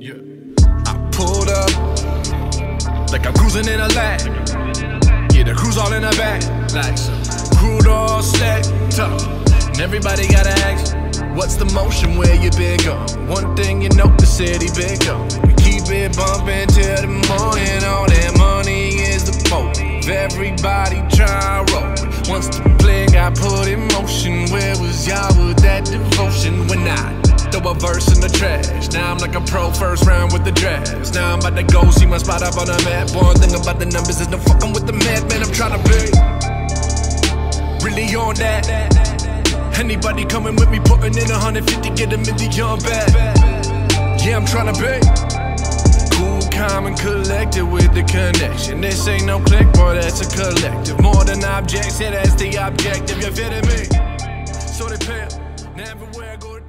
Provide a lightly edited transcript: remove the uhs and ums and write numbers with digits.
Yeah. I pulled up like I'm cruising in a lag. Yeah, the crew's all in the back, like some crude all stacked up. And everybody gotta ask, what's the motion, where you been gone? One thing you know, the city been gone. We keep it bumping till the morning. All that money is the motive. Everybody try to roll. Once the plan got put in motion, where was y'all with that devotion? When I throw a verse in the trash, now I'm like a pro first round with the drafts. Now I'm about to go see my spot up on the map. One thing about the numbers is no fucking with the math, man. I'm tryna be really on that. Anybody coming with me, putting in 150, get them in the young bag. Yeah, I'm tryna be cool, calm, and collected with the connection. This ain't no click, boy, that's a collective. More than objects, yeah, that's the objective. You fitting me? So they pay. Now everywhere I go.